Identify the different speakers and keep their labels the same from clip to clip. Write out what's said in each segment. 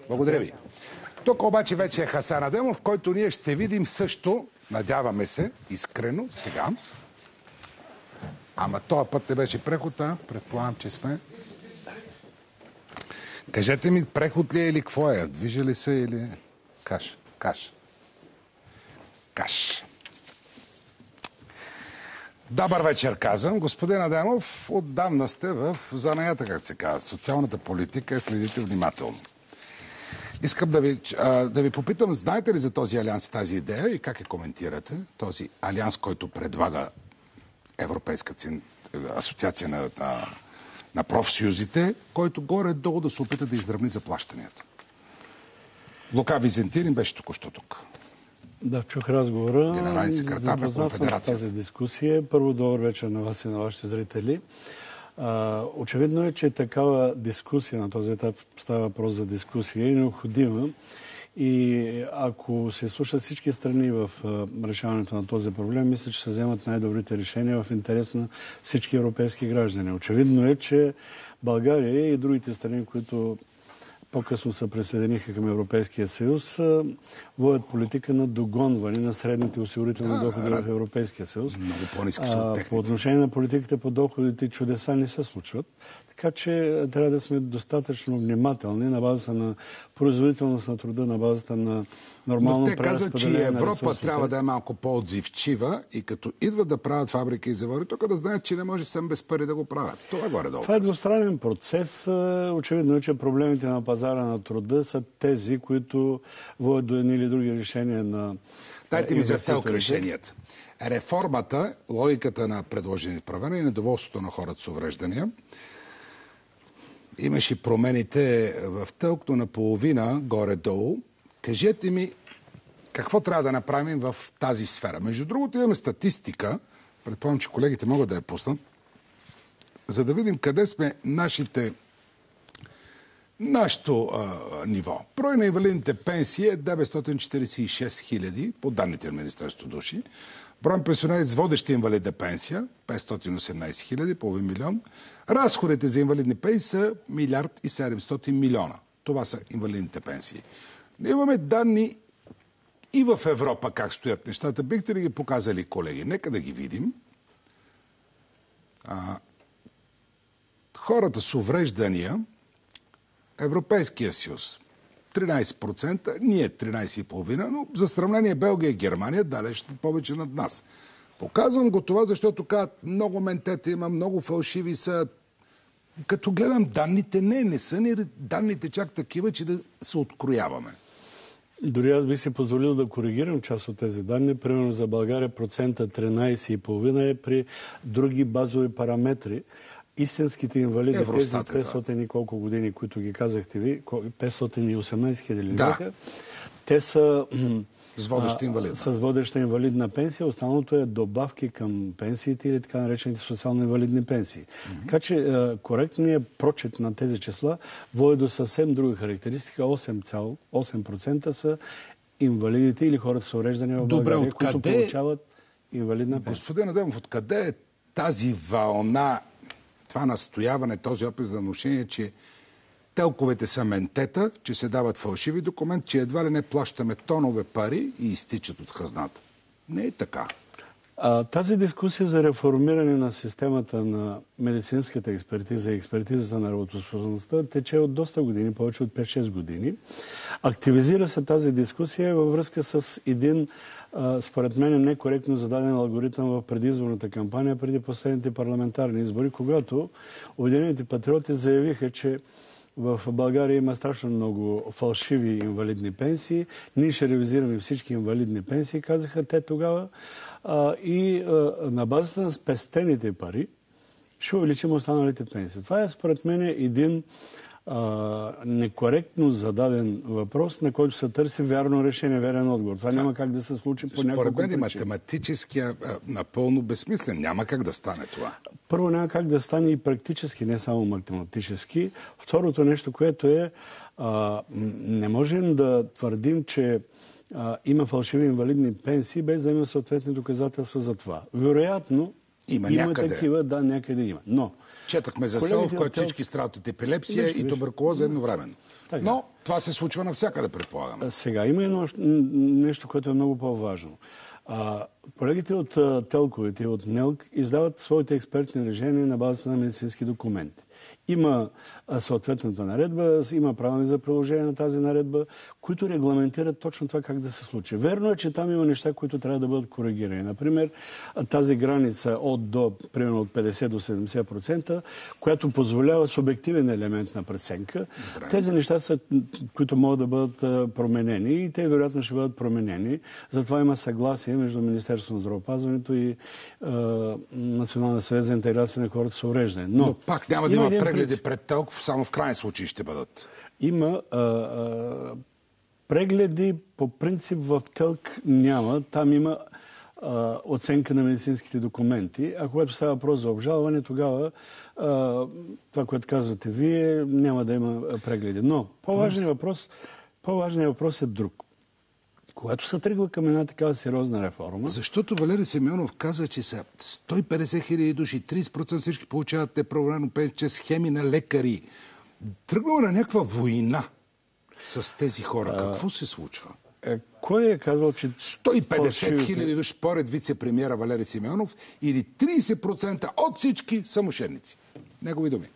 Speaker 1: Благодаря ви. Тук обаче вече е Хасан Адемов, който ние ще видим също, надяваме се, искрено, сега. Ама този път не беше преход, а? Предполагам, че сме. Кажете ми, преход ли е или какво е? Движа ли се или... Каш. Добър вечер, казвам. Господин Адемов, отдавна сте в занаята, как се казва. Социалната политика, следите внимателно. Искам да ви попитам, знаете ли за този алианс и тази идея и как я коментирате? Този алианс, който предлага Европейска асоциация на профсъюзите, който горе-долу да се опита да изравни заплащанията. Лука Визентин беше току-що тук.
Speaker 2: Да, чух разговора.
Speaker 1: Генерален секретар на Конфедерацията.
Speaker 2: Тази дискусия. Първо, добър вечер на вас и на вашите зрители. Очевидно е, че такава дискусия на този етап, става въпрос за дискусия, е необходима. И ако се слушат всички страни в решаването на този проблем, мисля, че се вземат най-добрите решения в интерес на всички европейски граждани. Очевидно е, че България и другите страни, които по-късно се присъединиха към Европейския съюз, водят политика на догонване на средните осигурителни доходи в Европейския съюз.
Speaker 1: Много по-ниски са от техните.
Speaker 2: По отношение на политиката по доходите чудеса не се случват. Така че трябва да сме достатъчно внимателни на базата на производителност на труда, на базата на нормално преразпределение.
Speaker 1: Но те казват, че Европа трябва да е малко по-отзивчива и като идват да правят фабрики и заводи, тук да знаят, че не може сам без пари да го правят. Това горе-долу.
Speaker 2: Това е двустранен процес. Очевидно е, че проблемите на пазара на труда са тези, които водят до едни или други решения на
Speaker 1: Дайте ми за телк решенията. Реформата, логиката на предложените правена и недоволството на хората с увреждания. Имаше промените в телк, но наполовина, горе-долу. Кажете ми, какво трябва да направим в тази сфера? Между другото, имаме статистика, предполагам, че колегите могат да я пуснат, за да видим къде сме нашето ниво. Брой на инвалидните пенсии е 946 хиляди, по данните на Министерството души. Брой на пенсионери с водеща инвалидна пенсия, 518 хиляди, половин милион. Разходите за инвалидни пенсии са 1 700 милиона. Това са инвалидните пенсии. Имаме данни и в Европа как стоят нещата. Бихте ли ги показали, колеги? Нека да ги видим. Хората с увреждания, Европейския съюз 13%, ние 13,5%, но за сравнение Белгия и Германия далеч повече над нас. Показвам го това, защото казват, много ментета има, много фалшиви са. Като гледам данните, не са ни данните чак такива, че да се открояваме.
Speaker 2: Дори аз би си позволил да коригирам част от тези данни. Примерно за България процента 13,5% е при други базови параметри. Истинските инвалиди, тези 500 и колко години, които ги казахте ви, 518 хиляди бяха, те са с водеща инвалидна пенсия. Останалото е добавки към пенсиите или така наречените социално-инвалидни пенсии. Така че коректният прочит на тези числа води до съвсем друга характеристика. 8,8% са инвалидите или хората с увреждания в България, които получават инвалидна пенсия.
Speaker 1: Господин Адемов, откъде е тази вълна, това настояване, този опит за внушение, че телковете са ментета, че се дават фалшиви документи, че едва ли не плащаме тонове пари и изтичат от хазната? Не е така.
Speaker 2: Тази дискусия за реформиране на системата на медицинската експертиза и експертизата на работоспособността тече от доста години, повече от 5-6 години. Активизира се тази дискусия във връзка с един, според мен, некоректно зададен алгоритъм в предизборната кампания преди последните парламентарни избори, когато Обединените патриоти заявиха, че в България има страшно много фалшиви инвалидни пенсии. Ние ще ревизираме всички инвалидни пенсии, казаха те тогава. И на базата на спестените пари ще увеличим останалите пенсии. Това е, според мен, един некоректно зададен въпрос, на който се търси вярно решение, верен отговор. Това няма как да се случи по няколко причини.
Speaker 1: Според мен математически напълно безсмислен. Няма как да стане това.
Speaker 2: Първо, няма как да стане и практически, не само математически. Второто нещо, което е, не можем да твърдим, че има фалшиви инвалидни пенсии, без да има съответни доказателства за това. Вероятно,
Speaker 1: Има
Speaker 2: такива, да, някъде има. Но
Speaker 1: четахме за село, в което всички страдат от епилепсия и туберкулоза едновременно. Но това се случва навсякъде, предполагам.
Speaker 2: Сега има едно нещо, което е много по-важно. Колегите от ТЕЛК-овете и от НЕЛК издават своите експертни решения на базата на медицински документи. Има съответната наредба, има правилник за приложение на тази наредба, които регламентират точно това как да се случи. Верно е, че там има неща, които трябва да бъдат коригирани. Например, тази граница примерно от 50 до 70%, която позволява субективен елемент на преценка. Добре. Тези неща са, които могат да бъдат променени и те вероятно ще бъдат променени. Затова има съгласие между Министерството на здравеопазването и Националния съвет за интеграция на хората с увреждане. Но
Speaker 1: пак няма да има прегледи пред ТЕЛК, само в крайен случай ще бъдат.
Speaker 2: Има прегледи, по принцип в ТЕЛК няма. Там има оценка на медицинските документи. А когато става въпрос за обжалване, тогава това, което казвате вие, няма да има прегледи. Но по-важният въпрос е друг. Когато се тръгва към една такава сериозна реформа...
Speaker 1: Защото Валери Симеонов казва, че са 150 хиляди души, 30% всички получават те правилно пенсия, схеми на лекари. Тръгваме на някаква война с тези хора. Какво се случва?
Speaker 2: Кой е казал, че...
Speaker 1: 150 хиляди души според вице-премиера Валери Симеонов или 30% от всички са мошенници. Негови думи.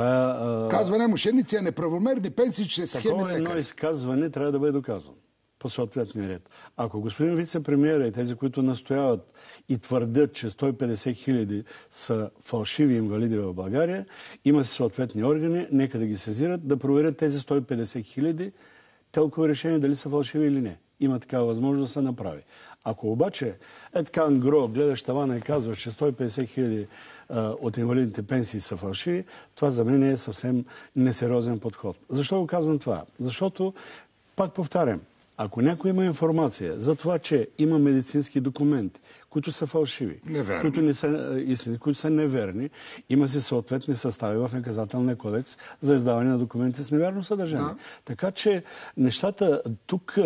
Speaker 1: Казва не мошенници, а неправомерни пенсии, че схеми на лекари.
Speaker 2: Едно изказване трябва да бъде доказано по съответния ред. Ако господин вице-премиера и тези, които настояват и твърдят, че 150 хиляди са фалшиви инвалиди в България, има си съответни органи, нека да ги сезират, да проверят тези 150 хиляди ТЕЛК-ови решения дали са фалшиви или не. Има такава възможност да се направи. Ако обаче така ангро гледаш тавана и казваш, че 150 хиляди от инвалидните пенсии са фалшиви, това за мен е съвсем несериозен подход. Защо го казвам това? Защото, пак повтарям, ако някой има информация за това, че има медицински документи, които са фалшиви, които не са истини, които са неверни, има си съответни състави в наказателния кодекс за издаване на документи с невярно съдържание. Да. Така че нещата тук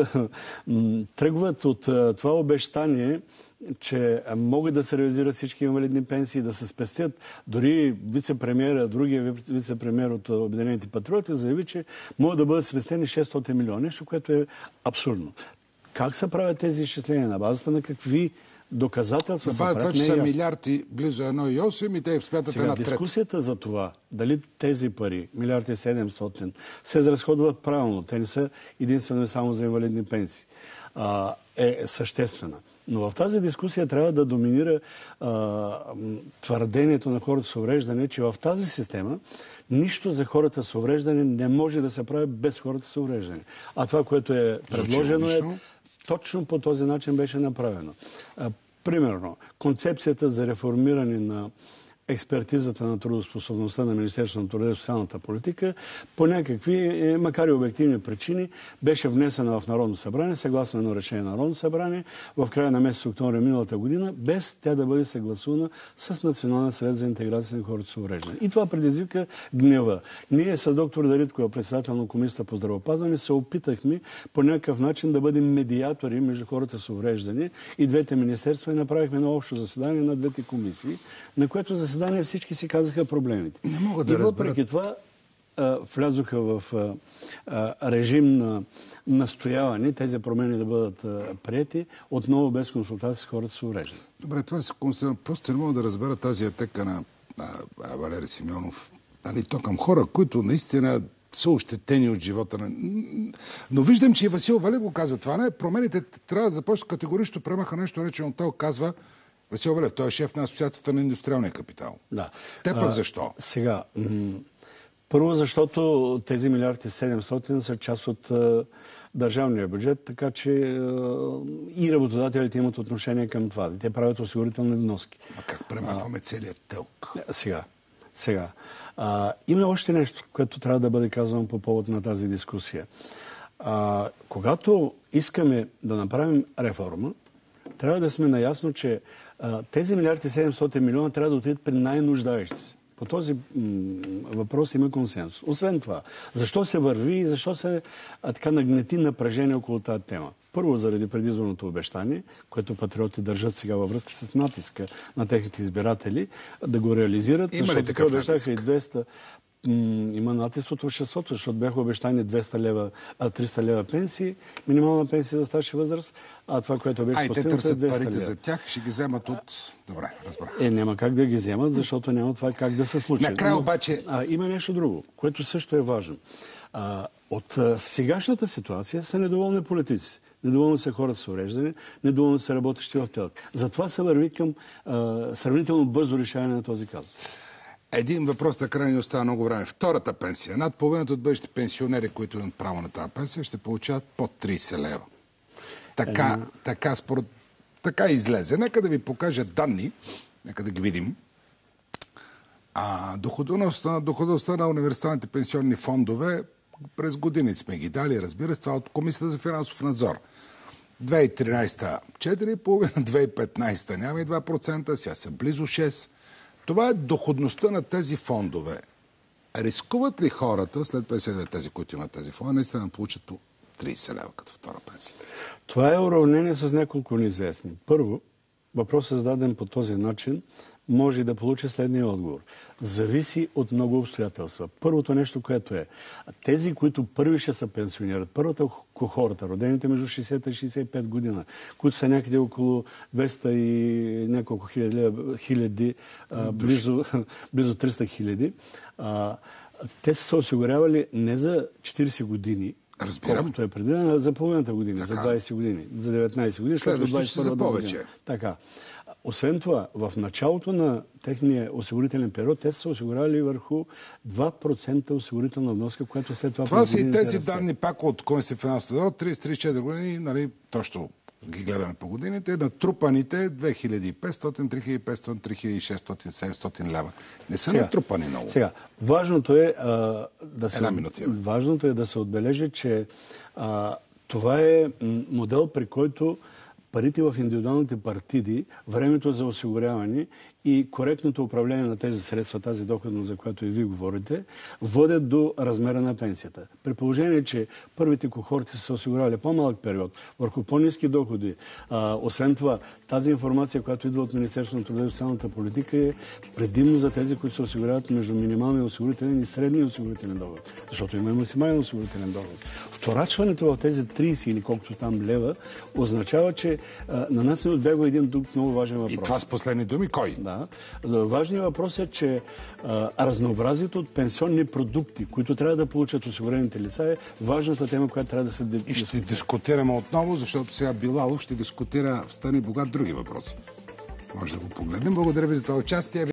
Speaker 2: тръгват от това обещание, че могат да се реализират всички инвалидни пенсии, да се спестят. Дори вице-премиера, другия вице-премиер от Обединените патриоти заяви, че могат да бъдат спестени 600 милиона, нещо, което е абсурдно. Как се правят тези изчисления? На базата на какви доказателства се правят?
Speaker 1: На базата, че са милиарди, близо 1,8 и те смятат една трета.
Speaker 2: Дискусията за това, дали тези пари, 1,7 се изразходват правилно, те не са единствено само за инвалидни пенсии, е съществена. Но в тази дискусия трябва да доминира твърдението на хората с увреждане, че в тази система нищо за хората с увреждане не може да се прави без хората с увреждане. А това, което е предложено, точно по този начин беше направено. Примерно, концепцията за реформиране на експертизата на трудоспособността на Министерството на труда и социалната политика по някакви, макар и обективни причини, беше внесена в Народно събрание, съгласно едно решение на Народно събрание, в края на месец октомври миналата година, без тя да бъде съгласувана с Националния съвет за интеграция на хората с увреждане. И това предизвика гнева. Ние с доктор Дариткова, председател на Комисията по здравеопазване, се опитахме по някакъв начин да бъдем медиатори между хората с увреждане и двете министерства и направихме едно общо заседание на двете комисии, на което заседание всички си казаха проблемите.
Speaker 1: Не мога да
Speaker 2: и въпреки това влязоха в режим на настояване тези промени да бъдат приети, отново без консултация с хората с увреждане.
Speaker 1: Добре, това се конституира. Просто не мога да разбера тази атака на Валери Симеонов. То към хора, които наистина са ощетени от живота. Но виждам, че и Васил Валев го казва. Това не промените трябва да започнат категорично. Премаха нещо речено. Той казва Васил Валев, той е шеф на Асоциацията на индустриалния капитал. Да. Те пък защо?
Speaker 2: Сега, първо, защото тези 1,7 са част от държавния бюджет, така че и работодателите имат отношение към това. Те правят осигурителни вноски.
Speaker 1: А как премахваме целият ТЕЛК?
Speaker 2: Сега. Има още нещо, което трябва да бъде казано по повод на тази дискусия. Когато искаме да направим реформа, трябва да сме наясно, че тези 1,7 милиона трябва да отидат при най-нуждаещи се. По този въпрос има консенсус. Освен това, защо се върви и защо се така нагнети напрежение около тази тема? Първо, заради предизборното обещание, което патриоти държат сега във връзка с натиска на техните избиратели, да го реализират.
Speaker 1: Има ли такъв натиск?
Speaker 2: И 200... Има натиск от обществото, защото бяха обещани 300 лева пенсии, минимална пенсия за стаж и възраст, а това, което беше постигнато, е 200
Speaker 1: те търсят парите
Speaker 2: лева.
Speaker 1: за тях, ще ги вземат от... Добре, разбрах.
Speaker 2: Няма как да ги вземат, защото няма това как да се случи.
Speaker 1: Накрая обаче...
Speaker 2: Има нещо друго, което също е важно. От сегашната ситуация са недоволни политици. Недоволни са хората с увреждане, недоволни са работещи в ТЕЛК. Затова се върви към сравнително бързо решаване на този казус.
Speaker 1: Един въпрос накрая ни остава много време. Втората пенсия. Над половината от бъдещите пенсионери, които имат право на тази пенсия, ще получават под 30 лева. Така излезе. Нека да ви покажа данни. Нека да ги видим. Доходността на универсалните пенсионни фондове през години сме ги дали, разбира се, това от Комисията за финансов надзор. 2013 4,5%, 2015 няма и 2%, сега са близо 6%. Това е доходността на тези фондове. Рискуват ли хората, след 50 тези, които имат тези фондове, наистина да получат по 30 лева като втора пенсия?
Speaker 2: Това е уравнение с няколко неизвестни. Първо, въпросът е зададен по този начин, може да получи следния отговор. Зависи от много обстоятелства. Първото нещо, което е, тези, които първи ще се пенсионират, първата кохорта, родените между 60 и 65 година, които са някъде около 200 и няколко хиляди, близо 300 хиляди, те са се осигурявали не за 40 години, колкото е предвидено, за половината години, за 20 години, за 19 години, след 21 година. Така. Освен това, в началото на техния осигурителен период, те са осигурявали върху 2% осигурителна вноска, която след това...
Speaker 1: Това са и тези данни пак от Комисията финансов надзор, 30-34 години, нали, точно ги гледаме по годините, натрупаните 2500, 3500, 3600, 700 лева. Не са натрупани много.
Speaker 2: Сега, важното е да се отбележи, че това е модел, при който парите в индивидуалните партиди, времето за осигуряване и коректното управление на тези средства, тази доходност, за която и вие говорите, водят до размера на пенсията. При положение, че първите кохорти са осигурявали по-малък период, върху по-ниски доходи, освен това, тази информация, която идва от Министерството на труда и социалната политика, е предимно за тези, които се осигуряват между минималния осигурителен и средния осигурителен доход. Защото има и максимален осигурителен доход. Вторачването в тези 30 или колкото там лева означава, че на нас не отбягва един друг много важен въпрос.
Speaker 1: И това с последни думи кой?
Speaker 2: Да. Важният въпрос е, че разнообразието от пенсионни продукти, които трябва да получат осигурените лица, е важната тема, която трябва да се дискутира.
Speaker 1: И ще дискутираме отново, защото сега Билалов ще дискутира в Стани Богат други въпроси. Може да го погледнем. Благодаря ви за това участие.